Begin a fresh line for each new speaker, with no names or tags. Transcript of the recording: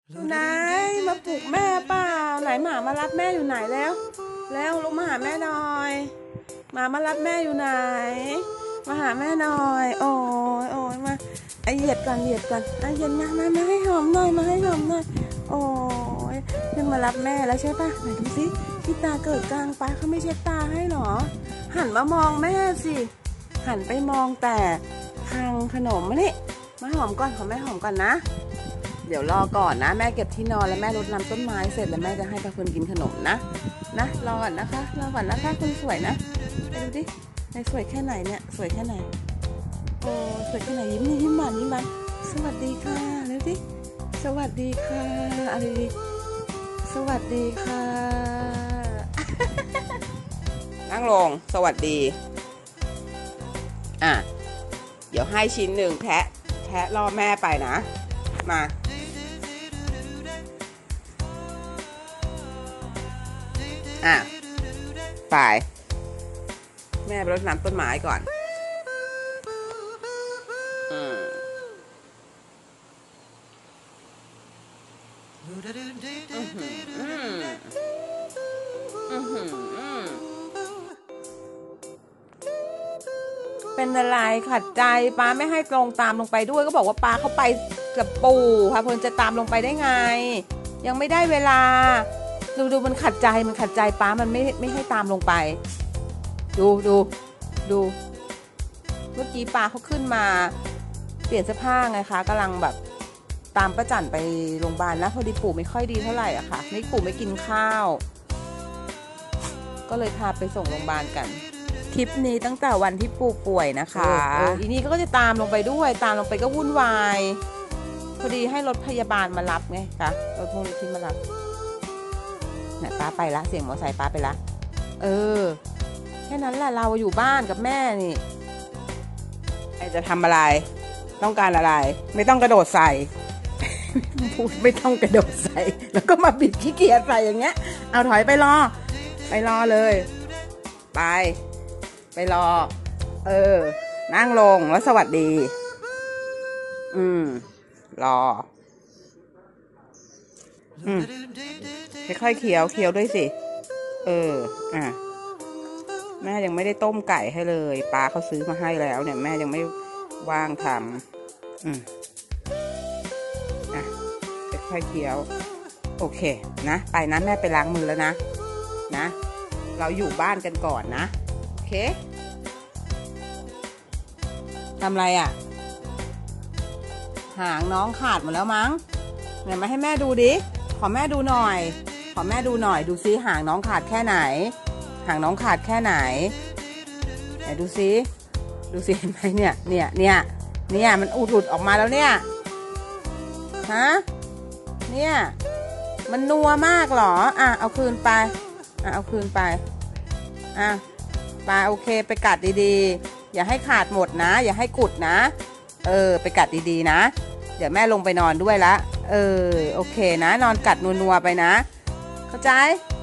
ไหนมาปลุกแม่เปล่าไหนหมามารับแม่อยู่ไหนแล้วลุกมาหาแม่หน่อยหมามารับแม่อยู่ไหนมาหาแม่หน่อยโอ้ยมาไอเหยียดกันไอเหยียดมาให้หอมหน่อยมาให้หอมหน่อยโอ้ยขึ้นมารับแม่แล้วใช่ปะไหนดูสิที่ตาเกิดกลางปะเขาไม่เช็ดตาให้หรอหันมามองแม่สิหันไปมองแต่ทางขนมนี่มาหอมก่อนขอแม่หอมก่อนนะเดี๋ยวรอก่อนนะแม่เก็บที่นอนแล้วแม่รดน้ำต้นไม้เสร็จแล้วแม่จะให้ปลาคุณกินขนมนะรอก่อนนะคะคุณสวยนะไปดูดิในสวยแค่ไหนเนี่ยสวยแค่ไหนโอ้สวยแค่ไหนยิ้มหวานสวัสดีค่ะเร็วดิสวัสดีค่ะอะไรดิสวัสดีค่ะนั่งลงสวัสดีเดี๋ยวให้ชิ้นหนึ่งแทะล่อแม่ไปนะมาไปแม่ไปรดน้ำต้นไม้ก่อนเป็นอะไรขัดใจป้าไม่ให้ตรงตามลงไปด้วยก็บอกว่าป้าเขาไปกับปู่พาเพลินจะตามลงไปได้ไงยังไม่ได้เวลาดูมันขัดใจป้ามันไม่ให้ตามลงไปดูเมื่อกี้ป้าเขาขึ้นมาเปลี่ยนเสื้อผ้าไงคะกำลังแบบตามป้าจันไปโรงพยาบาลนะพอดีปู่ไม่ค่อยดีเท่าไหร่อะค่ะปู่ไม่กินข้าวก็เลยพาไปส่งโรงพยาบาลกันทริปนี้ตั้งแต่วันที่ปู่ป่วยนะคะอีนี่ก็จะตามลงไปด้วยตามลงไปก็วุ่นวายพอดีให้รถพยาบาลมารับไงคะรถมูลนิธิมารับเนี่ยป้าไปละเสียงมอเตอร์ไซค์ป้าไปละแค่นั้นแหละเราอยู่บ้านกับแม่นี่จะทำอะไรต้องการอะไรไม่ต้องกระโดดใส่พูดไม่ต้องกระโดดใส่แล้วก็มาบิดขี้เกียจใส่อย่างเงี้ยเอาถอยไปรอเลยไปรอนั่งลงแล้วสวัสดีรอค่อยๆเคี้ยวด้วยสิแม่ยังไม่ได้ต้มไก่ให้เลยป้าเขาซื้อมาให้แล้วเนี่ยแม่ยังไม่ว่างทำค่อยๆเคี้ยวโอเคนะไปนะแม่ไปล้างมือแล้วนะเราอยู่บ้านกันก่อนนะโอเคทำอะไรหางน้องขาดหมดแล้วมั้งไหนมาให้แม่ดูดิขอแม่ดูหน่อยดูซิหางน้องขาดแค่ไหนหางน้องขาดแค่ไหนไหนดูซิเห็นไหมเนี่ยมันอุดออกมาแล้วเนี่ยเนี่ยมันนัวมากหรอเอาคืนไปไปโอเคไปกัดดีๆอย่าให้ขาดหมดนะอย่าให้กุดนะไปกัดดีๆนะเดี๋ยวแม่ลงไปนอนด้วยละโอเคนะนอนกัดนัวๆไปนะเข้าใจ